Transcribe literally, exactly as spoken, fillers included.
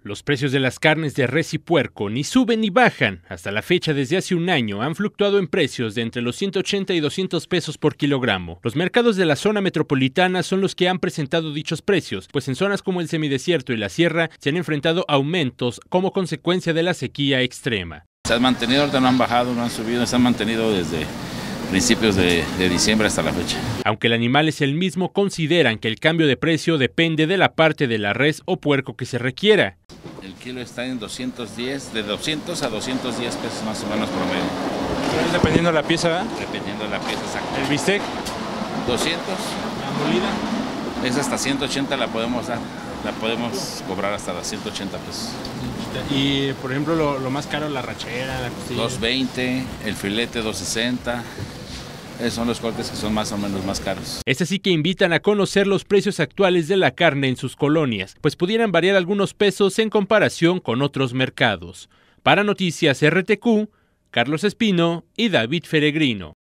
Los precios de las carnes de res y puerco ni suben ni bajan. Hasta la fecha, desde hace un año, han fluctuado en precios de entre los ciento ochenta y doscientos pesos por kilogramo. Los mercados de la zona metropolitana son los que han presentado dichos precios, pues en zonas como el semidesierto y la sierra se han enfrentado aumentos como consecuencia de la sequía extrema. Se han mantenido, ahorita no han bajado, no han subido, se han mantenido desde principios de, de diciembre hasta la fecha. Aunque el animal es el mismo, consideran que el cambio de precio depende de la parte de la res o puerco que se requiera. El kilo está en doscientos diez, de doscientos a doscientos diez pesos más o menos promedio. ¿Es dependiendo de la pieza, ¿verdad? Dependiendo de la pieza, exacto. ¿El bistec? doscientos. ¿La molida? Es hasta ciento ochenta la podemos dar, la podemos cobrar hasta los ciento ochenta pesos. Y, por ejemplo, lo, lo más caro, la rachera, la costilla. dos veinte, el filete dos sesenta. Esos son los cortes que son más o menos más caros. Es así que invitan a conocer los precios actuales de la carne en sus colonias, pues pudieran variar algunos pesos en comparación con otros mercados. Para Noticias R T Q, Carlos Espino y David Feregrino.